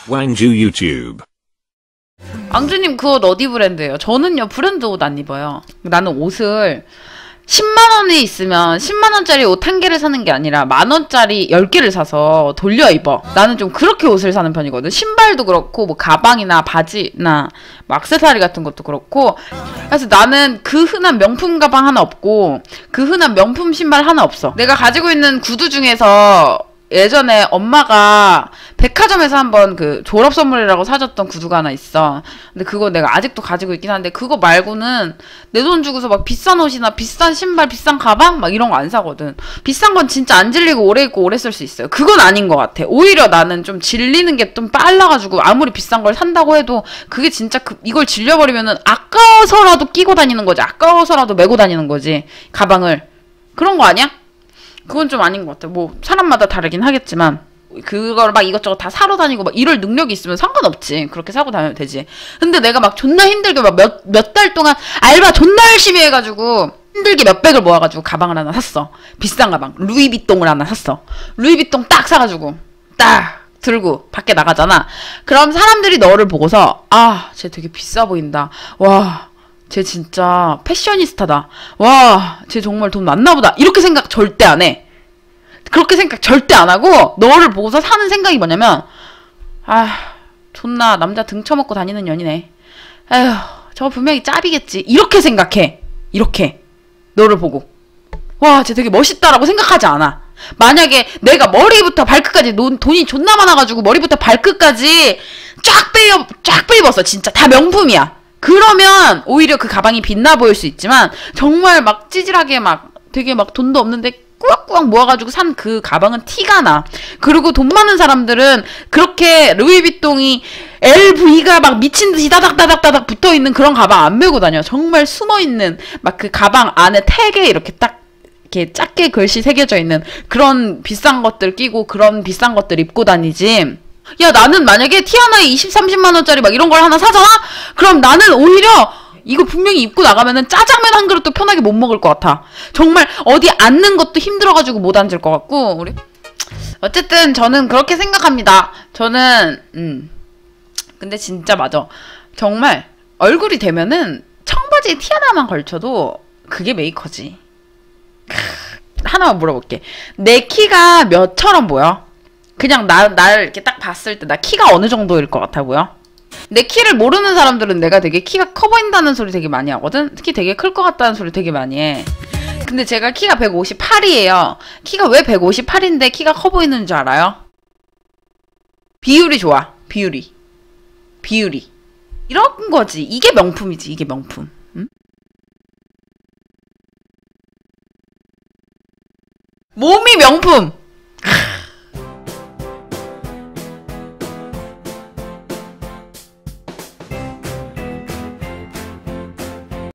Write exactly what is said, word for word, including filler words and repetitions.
왕주 유튜브. 앙주님 그 옷 어디 브랜드예요? 저는요 브랜드 옷 안 입어요. 나는 옷을 십만 원이 있으면 십만 원짜리 옷 한 개를 사는 게 아니라 만 원짜리 열 개를 사서 돌려 입어. 나는 좀 그렇게 옷을 사는 편이거든. 신발도 그렇고 뭐 가방이나 바지나 뭐 액세서리 같은 것도 그렇고. 그래서 나는 그 흔한 명품 가방 하나 없고 그 흔한 명품 신발 하나 없어. 내가 가지고 있는 구두 중에서 예전에 엄마가 백화점에서 한번 그 졸업 선물이라고 사줬던 구두가 하나 있어. 근데 그거 내가 아직도 가지고 있긴 한데 그거 말고는 내 돈 주고서 막 비싼 옷이나 비싼 신발, 비싼 가방 막 이런 거 안 사거든. 비싼 건 진짜 안 질리고 오래 입고 오래 쓸 수 있어요. 그건 아닌 것 같아. 오히려 나는 좀 질리는 게 좀 빨라가지고 아무리 비싼 걸 산다고 해도 그게 진짜 그 이걸 질려버리면은 아까워서라도 끼고 다니는 거지. 아까워서라도 메고 다니는 거지. 가방을. 그런 거 아니야? 그건 좀 아닌 것 같아. 뭐 사람마다 다르긴 하겠지만 그걸 막 이것저것 다 사러 다니고 막 이럴 능력이 있으면 상관없지. 그렇게 사고 다니면 되지. 근데 내가 막 존나 힘들게 막 몇 몇 달 동안 알바 존나 열심히 해가지고 힘들게 몇백을 모아가지고 가방을 하나 샀어. 비싼 가방 루이비통을 하나 샀어. 루이비통 딱 사가지고 딱 들고 밖에 나가잖아. 그럼 사람들이 너를 보고서 아, 쟤 되게 비싸 보인다. 와, 쟤 진짜 패셔니스타다. 와, 쟤 정말 돈 많나 보다. 이렇게 생각 절대 안 해. 그렇게 생각 절대 안 하고 너를 보고서 사는 생각이 뭐냐면 아, 존나 남자 등쳐먹고 다니는 년이네. 에휴, 저 분명히 짭이겠지. 이렇게 생각해. 이렇게. 너를 보고. 와, 쟤 되게 멋있다라고 생각하지 않아. 만약에 내가 머리부터 발끝까지 돈, 돈이 존나 많아가지고 머리부터 발끝까지 쫙 빼입, 쫙 빼입었어. 진짜 다 명품이야. 그러면 오히려 그 가방이 빛나 보일 수 있지만 정말 막 찌질하게 막 되게 막 돈도 없는데 꾸역꾸역 모아가지고 산 그 가방은 티가 나. 그리고 돈 많은 사람들은 그렇게 루이비통이 엘브이가 막 미친듯이 따닥따닥따닥 붙어있는 그런 가방 안 메고 다녀. 정말 숨어있는 막 그 가방 안에 택에 이렇게 딱 이렇게 작게 글씨 새겨져 있는 그런 비싼 것들 끼고 그런 비싼 것들 입고 다니지. 야, 나는 만약에 티 하나에 이십, 삼십만 원짜리 막 이런 걸 하나 사잖아? 그럼 나는 오히려 이거 분명히 입고 나가면은 짜장면 한 그릇도 편하게 못 먹을 것 같아. 정말 어디 앉는 것도 힘들어가지고 못 앉을 것 같고. 우리 어쨌든 저는 그렇게 생각합니다. 저는 음 근데 진짜 맞아. 정말 얼굴이 되면은 청바지에 티 하나만 걸쳐도 그게 메이커지. 크, 하나만 물어볼게. 내 키가 몇처럼 보여? 그냥 나, 날 이렇게 딱 봤을 때 나 키가 어느 정도일 것 같아 보여? 내 키를 모르는 사람들은 내가 되게 키가 커 보인다는 소리 되게 많이 하거든? 키 되게 클 것 같다는 소리 되게 많이 해. 근데 제가 키가 백오십팔이에요. 키가 왜 백오십팔인데 키가 커 보이는 줄 알아요? 비율이 좋아. 비율이. 비율이. 이런 거지. 이게 명품이지. 이게 명품. 응? 몸이 명품!